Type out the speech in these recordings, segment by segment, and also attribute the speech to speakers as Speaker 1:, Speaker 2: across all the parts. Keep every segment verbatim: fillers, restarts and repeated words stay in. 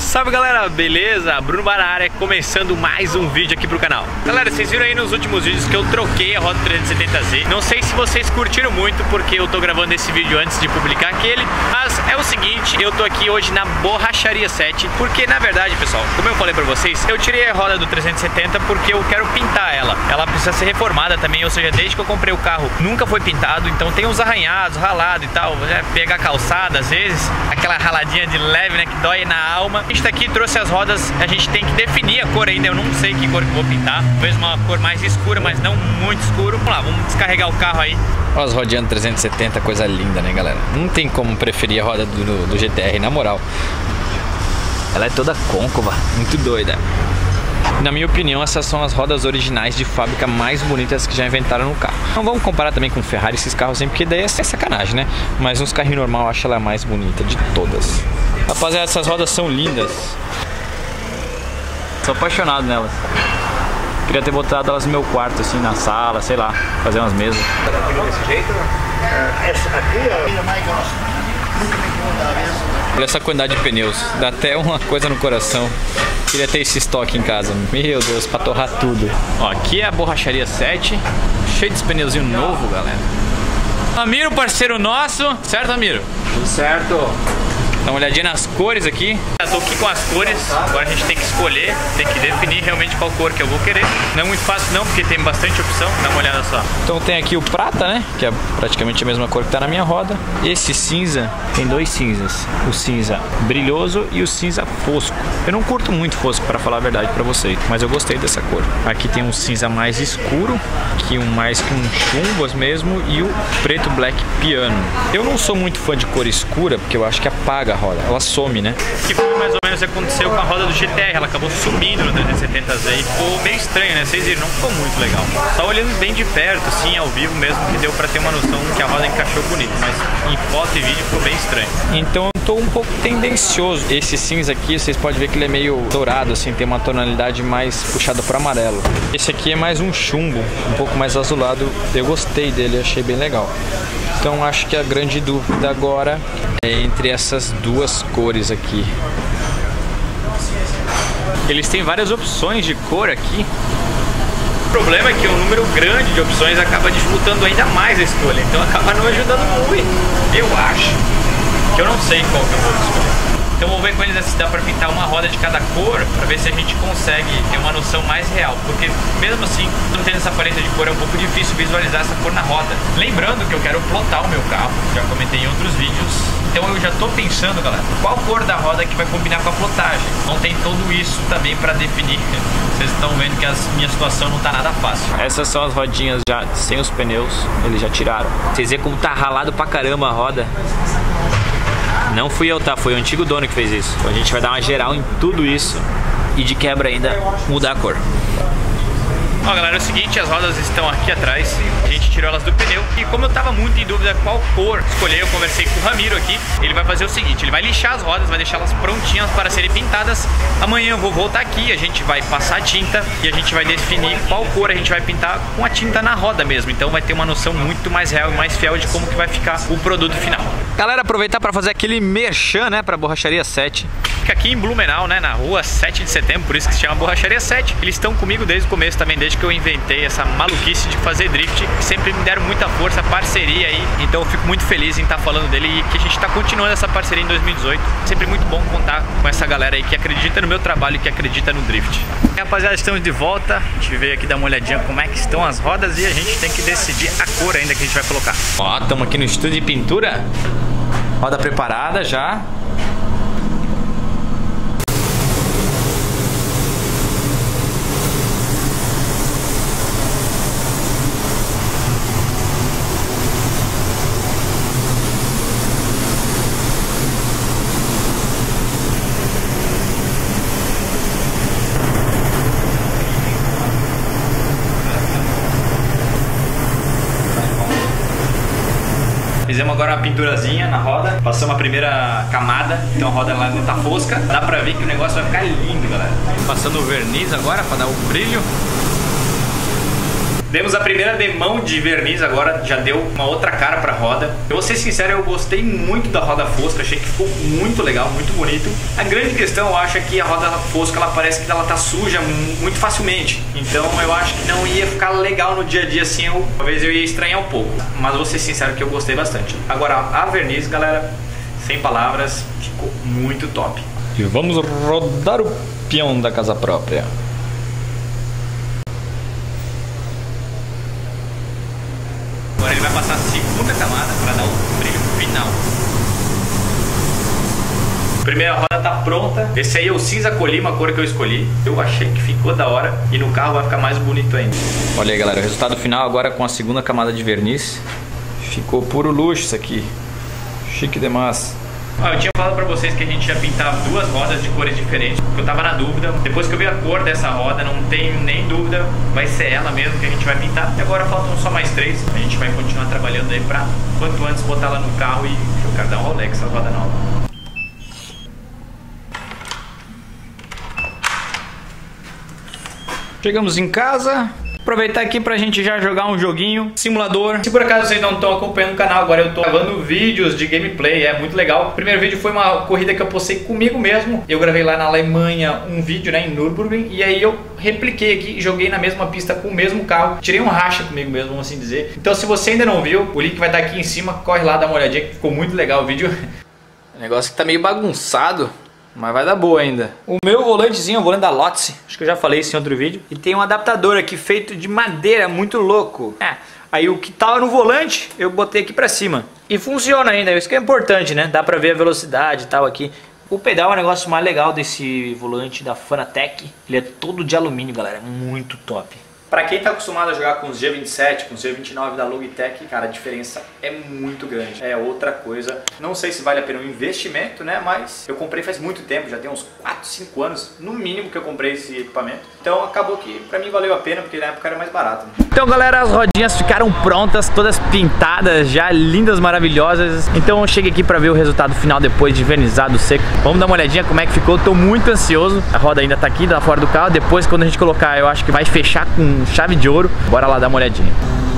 Speaker 1: Salve galera, beleza? Bruno Bar na área, começando mais um vídeo aqui pro canal. Galera, vocês viram aí nos últimos vídeos que eu troquei a roda trezentos e setenta Z. Não sei se vocês curtiram muito, porque eu tô gravando esse vídeo antes de publicar aquele. Mas é o seguinte, eu tô aqui hoje na Borracharia sete. Porque na verdade, pessoal, como eu falei pra vocês, eu tirei a roda do trezentos e setenta porque eu quero pintar ela. Ela precisa ser reformada também, ou seja, desde que eu comprei o carro nunca foi pintado. Então tem uns arranhados, ralado e tal, né? Pegar calçada às vezes, aquela raladinha de leve, né, que dói na alma. A gente tá aqui, trouxe as rodas, a gente tem que definir a cor ainda, eu não sei que cor que eu vou pintar. Talvez uma cor mais escura, mas não muito escuro. Vamos lá, vamos descarregar o carro aí. Olha as rodinhas trezentos e setenta, coisa linda, né, galera? Não tem como preferir a roda do, do G T R, na moral. Ela é toda côncava, muito doida. Na minha opinião, essas são as rodas originais de fábrica mais bonitas que já inventaram no carro. Não vamos comparar também com Ferrari esses carros sempre, porque daí é sacanagem, né? Mas uns carrinhos normal eu acho ela a mais bonita de todas. Rapaziada, essas rodas são lindas. Sou apaixonado nelas. Queria ter botado elas no meu quarto, assim, na sala, sei lá, fazer umas mesas.
Speaker 2: Desse jeito, essa aqui,
Speaker 1: Olha essa quantidade de pneus, dá até uma coisa no coração. Queria ter esse estoque em casa, meu Deus, pra torrar tudo. Ó, aqui é a Borracharia sete, cheio de pneuzinho novo, galera. Amiro, parceiro nosso, certo, Amiro?
Speaker 2: Tudo certo.
Speaker 1: Dá uma olhadinha nas cores aqui. Já tô aqui com as cores, agora a gente tem que escolher, tem que definir realmente qual cor que eu vou querer. Não é muito fácil não, porque tem bastante opção, dá uma olhada só. Então tem aqui o prata, né, que é praticamente a mesma cor que tá na minha roda. Esse cinza, tem dois cinzas, o cinza brilhoso e o cinza fosco. Eu não curto muito fosco, pra falar a verdade pra vocês, mas eu gostei dessa cor. Aqui tem um cinza mais escuro, que um mais com chumbas mesmo, e o preto black piano. Eu não sou muito fã de cor escura, porque eu acho que apaga a roda, ela some, né? Que foi mais ou menos o que aconteceu com a roda do G T R, ela acabou sumindo no trezentos e setenta Z e ficou meio estranho, né? Vocês viram, não ficou muito legal. Só olhando bem de perto, assim, ao vivo mesmo, que deu pra ter uma noção que a roda encaixou bonito, mas em foto e vídeo ficou bem estranho. Então eu tô um pouco tendencioso. Esse cinza aqui, vocês podem ver que ele é meio dourado, assim, tem uma tonalidade mais puxada pro amarelo. Esse aqui é mais um chumbo, um pouco mais azulado. Eu gostei dele, achei bem legal. Então acho que a grande dúvida agora é entre essas duas cores aqui. Eles têm várias opções de cor aqui. O problema é que um número grande de opções acaba dificultando ainda mais a escolha. Então acaba não ajudando muito. Eu acho que eu não sei qual que eu vou escolher. Então vou ver com eles se dá pra pintar uma roda de cada cor, pra ver se a gente consegue ter uma noção mais real. Porque mesmo assim, não tendo essa paleta de cor, é um pouco difícil visualizar essa cor na roda. Lembrando que eu quero plotar o meu carro, já comentei em outros vídeos. Então eu já tô pensando, galera, qual cor da roda que vai combinar com a plotagem. Então tem tudo isso também pra definir. Vocês estão vendo que a minha situação não tá nada fácil. Essas são as rodinhas já sem os pneus, eles já tiraram. Vocês veem como tá ralado pra caramba a roda. Não fui eu, tá? Foi o antigo dono que fez isso. Então a gente vai dar uma geral em tudo isso e de quebra ainda mudar a cor. Ó, galera, é o seguinte, as rodas estão aqui atrás, a gente tirou elas do pneu. E como eu tava muito em dúvida qual cor escolher, eu conversei com o Ramiro aqui. Ele vai fazer o seguinte, ele vai lixar as rodas, vai deixar elas prontinhas para serem pintadas. Amanhã eu vou voltar aqui, a gente vai passar a tinta e a gente vai definir qual cor a gente vai pintar com a tinta na roda mesmo. Então vai ter uma noção muito mais real e mais fiel de como que vai ficar o produto final. Galera, aproveitar para fazer aquele merchan, né, para Borracharia sete. Fica aqui em Blumenau, né, na rua sete de setembro, por isso que se chama Borracharia sete. Eles estão comigo desde o começo também, desde que eu inventei essa maluquice de fazer drift. Sempre me deram muita força, parceria aí. Então eu fico muito feliz em estar falando dele e que a gente está continuando essa parceria em dois mil e dezoito. Sempre muito bom contar com essa galera aí que acredita no meu trabalho e que acredita no drift. E, rapaziada, estamos de volta. A gente veio aqui dar uma olhadinha como é que estão as rodas e a gente tem que decidir a cor ainda que a gente vai colocar. Ó, estamos aqui no estúdio de pintura. Roda preparada já. Fizemos agora uma pinturazinha na roda, passamos a primeira camada, então a roda ela não tá fosca. Dá pra ver que o negócio vai ficar lindo, galera. Passando o verniz agora pra dar o brilho. Demos a primeira demão de verniz, agora já deu uma outra cara pra roda. Eu vou ser sincero, eu gostei muito da roda fosca, achei que ficou muito legal, muito bonito. A grande questão, eu acho, é que a roda fosca, ela parece que ela tá suja muito facilmente. Então eu acho que não ia ficar legal no dia a dia assim, eu, talvez eu ia estranhar um pouco. Mas vou ser sincero que eu gostei bastante. Agora, a verniz, galera, sem palavras, ficou muito top.
Speaker 3: E vamos rodar o peão da casa própria.
Speaker 1: Agora ele vai passar a segunda camada para dar o brilho final. Primeira roda tá pronta. Esse aí é o cinza colima, a cor que eu escolhi. Eu achei que ficou da hora e no carro vai ficar mais bonito ainda.
Speaker 3: Olha aí, galera, o resultado final agora com a segunda camada de verniz. Ficou puro luxo isso aqui. Chique demais.
Speaker 1: Ah, eu tinha falado pra vocês que a gente ia pintar duas rodas de cores diferentes, porque eu tava na dúvida. Depois que eu vi a cor dessa roda, não tenho nem dúvida, vai ser ela mesmo que a gente vai pintar. E agora faltam só mais três. A gente vai continuar trabalhando aí pra quanto antes botar ela no carro e eu quero dar um rolê com essa roda nova.
Speaker 3: Chegamos em casa. Aproveitar aqui pra gente já jogar um joguinho, simulador.
Speaker 1: Se por acaso vocês não estão acompanhando o canal, agora eu tô gravando vídeos de gameplay, é muito legal. O primeiro vídeo foi uma corrida que eu postei comigo mesmo. Eu gravei lá na Alemanha um vídeo, né, em Nürburgring. E aí eu repliquei aqui e joguei na mesma pista com o mesmo carro. Tirei um racha comigo mesmo, vamos assim dizer. Então se você ainda não viu, o link vai estar aqui em cima. Corre lá, dá uma olhadinha que ficou muito legal o vídeo.
Speaker 3: O negócio que tá meio bagunçado, mas vai dar boa ainda. O meu volantezinho é o volante da Lotse. Acho que eu já falei isso em outro vídeo. E tem um adaptador aqui feito de madeira, muito louco. É, aí o que tava no volante, eu botei aqui pra cima. E funciona ainda, isso que é importante, né? Dá pra ver a velocidade e tal aqui. O pedal é o negócio mais legal desse volante da Fanatec. Ele é todo de alumínio, galera. Muito top.
Speaker 1: Pra quem tá acostumado a jogar com os G vinte e sete, com os G vinte e nove da Logitech, cara, a diferença é muito grande. É outra coisa. Não sei se vale a pena o investimento, né? Mas eu comprei faz muito tempo, já tem uns quatro, cinco anos, no mínimo, que eu comprei esse equipamento. Então acabou que pra mim valeu a pena, porque na época era mais barato. Né?
Speaker 3: Então, galera, as rodinhas ficaram prontas, todas pintadas, já lindas, maravilhosas. Então eu cheguei aqui pra ver o resultado final depois de vernizado seco. Vamos dar uma olhadinha como é que ficou. Tô muito ansioso. A roda ainda tá aqui, lá fora do carro. Depois, quando a gente colocar, eu acho que vai fechar com chave de ouro. Bora lá dar uma olhadinha.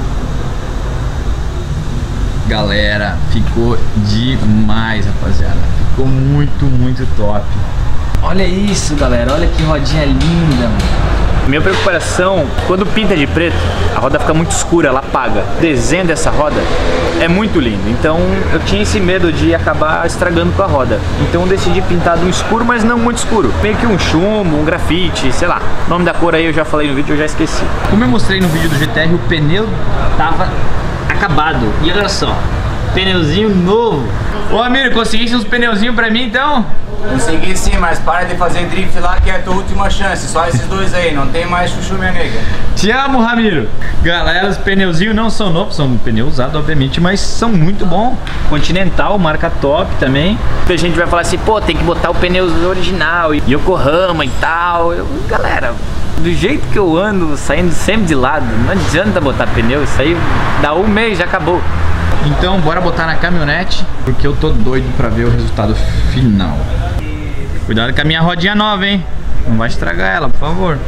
Speaker 3: Galera, ficou demais, rapaziada. Ficou muito, muito top. Olha isso, galera. Olha que rodinha linda, mano. Minha preocupação, quando pinta de preto, a roda fica muito escura, ela apaga. O desenho dessa roda é muito lindo, então eu tinha esse medo de acabar estragando com a roda. Então eu decidi pintar de um escuro, mas não muito escuro. Meio que um chumbo, um grafite, sei lá. O nome da cor aí eu já falei no vídeo, eu já esqueci. Como eu mostrei no vídeo do G T R, o pneu tava acabado. E olha só, pneuzinho novo. Ô Amir, conseguiste uns pneuzinhos pra mim então?
Speaker 2: Consegui sim, mas para de fazer drift lá que é a tua última chance. Só esses dois aí, não tem mais chuchu, minha nega.
Speaker 3: Te amo, Ramiro. Galera, os pneuzinhos não são novos, são pneus usados, obviamente, mas são muito bons. Continental, marca top também. A gente vai falar assim, pô, tem que botar o pneu original, Yokohama e tal. Eu, galera, do jeito que eu ando, saindo sempre de lado, não adianta botar pneu, isso aí dá um mês, já acabou. Então bora botar na caminhonete, porque eu tô doido pra ver o resultado final. Cuidado com a minha rodinha nova, hein? Não vai estragar ela, por favor.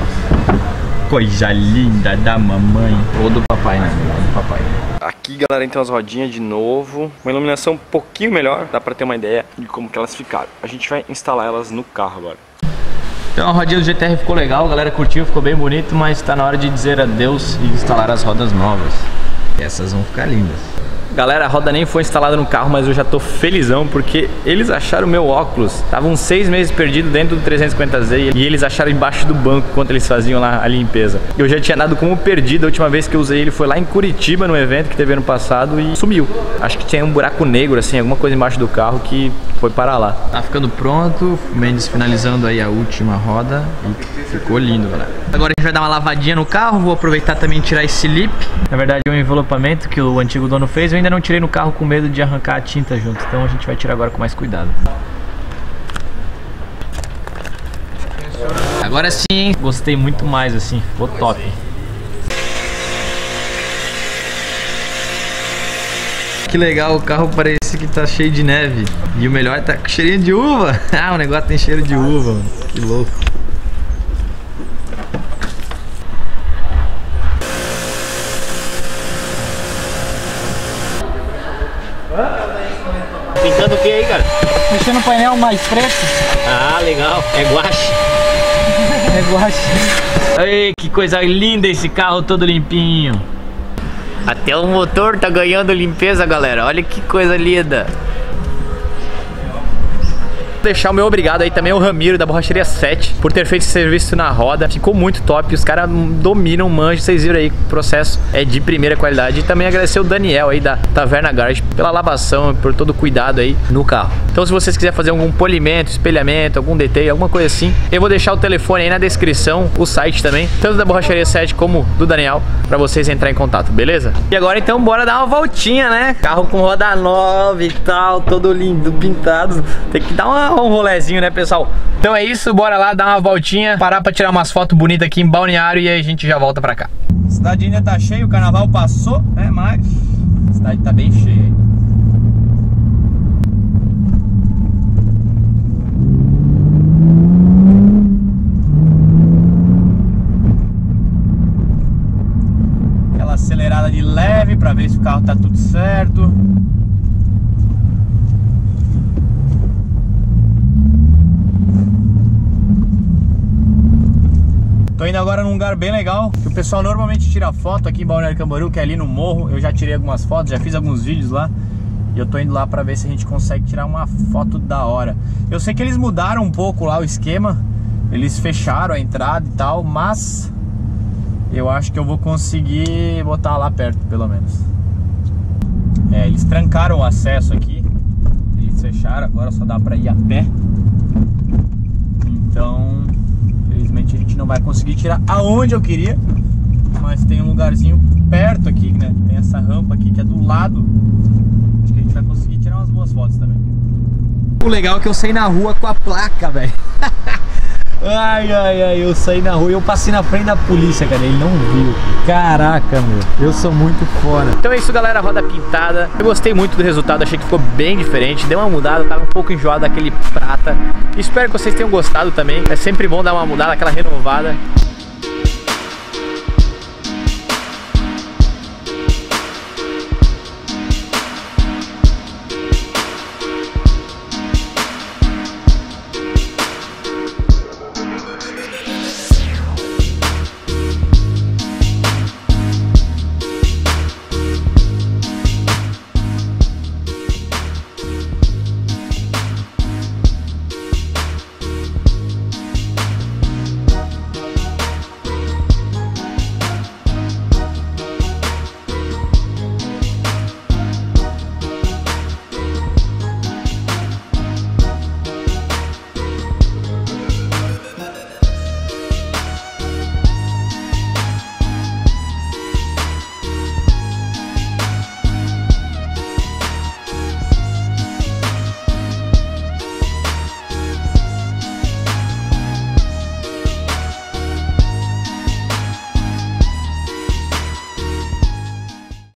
Speaker 3: Coisa linda da mamãe. Ou do papai, né? Do papai. Aqui, galera, então as rodinhas de novo. Uma iluminação um pouquinho melhor, dá pra ter uma ideia de como que elas ficaram. A gente vai instalar elas no carro agora. Então a rodinha do G T R ficou legal, a galera curtiu, ficou bem bonito, mas tá na hora de dizer adeus e instalar as rodas novas. Essas vão ficar lindas. Galera, a roda nem foi instalada no carro, mas eu já tô felizão porque eles acharam o meu óculos. Tava uns seis meses perdido dentro do trezentos e cinquenta Z e eles acharam embaixo do banco enquanto eles faziam lá a limpeza. Eu já tinha dado como perdido, a última vez que eu usei ele foi lá em Curitiba, no evento que teve ano passado, e sumiu. Acho que tinha um buraco negro, assim, alguma coisa embaixo do carro que foi parar lá. Tá ficando pronto, o Mendes finalizando aí a última roda e ficou lindo, galera. Agora a gente vai dar uma lavadinha no carro, vou aproveitar também e tirar esse lip. Na verdade é um envelopamento que o antigo dono fez, eu ainda não tirei no carro com medo de arrancar a tinta junto, então a gente vai tirar agora com mais cuidado. Agora sim, gostei muito mais assim, ficou top. Que legal, o carro parece que tá cheio de neve. E o melhor tá com cheirinho de uva. Ah, o negócio tem cheiro de uva, mano. Que louco. Fechando o painel mais preto.
Speaker 1: Ah, legal. É guache.
Speaker 3: É guache. Ei, que coisa linda esse carro todo limpinho.
Speaker 1: Até o motor tá ganhando limpeza, galera. Olha que coisa linda. Deixar o meu obrigado aí também ao Ramiro da Borracharia sete por ter feito esse serviço na roda. Ficou muito top, os caras dominam, manjam, vocês viram aí que o processo é de primeira qualidade. E também agradecer o Daniel aí da Taverna Garage pela lavação, por todo o cuidado aí no carro. Então se vocês quiserem fazer algum polimento, espelhamento, algum detail, alguma coisa assim, eu vou deixar o telefone aí na descrição, o site também, tanto da Borracharia sete como do Daniel, pra vocês entrarem em contato, beleza? E agora então bora dar uma voltinha, né? Carro com roda nova e tal, todo lindo, pintado. Tem que dar uma um rolezinho, né, pessoal? Então é isso, bora lá dar uma voltinha, parar pra tirar umas fotos bonitas aqui em Balneário e aí a gente já volta pra cá. A cidade ainda tá cheia, o carnaval passou, né, mas a cidade tá bem cheia. Aquela acelerada de leve pra ver se o carro tá tudo certo. Tô indo agora num lugar bem legal, que o pessoal normalmente tira foto aqui em Balneário Camboriú, que é ali no morro. Eu já tirei algumas fotos, já fiz alguns vídeos lá. E eu tô indo lá pra ver se a gente consegue tirar uma foto da hora. Eu sei que eles mudaram um pouco lá o esquema, eles fecharam a entrada e tal, mas eu acho que eu vou conseguir botar lá perto, pelo menos. É, eles trancaram o acesso aqui, eles fecharam, agora só dá pra ir a pé. Então infelizmente a gente não vai conseguir tirar aonde eu queria, mas tem um lugarzinho perto aqui, né? Tem essa rampa aqui que é do lado. Acho que a gente vai conseguir tirar umas boas fotos também. O legal é que eu saí na rua com a placa, velho. Ai, ai, ai, eu saí na rua e eu passei na frente da polícia, cara, ele não viu. Caraca, meu, eu sou muito fora. Então é isso, galera, roda pintada. Eu gostei muito do resultado, achei que ficou bem diferente. Deu uma mudada, tava um pouco enjoado daquele prata. Espero que vocês tenham gostado também. É sempre bom dar uma mudada, aquela renovada.